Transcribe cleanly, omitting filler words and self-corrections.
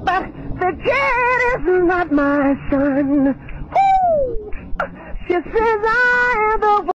but the kid is not my son. Woo! She says I am the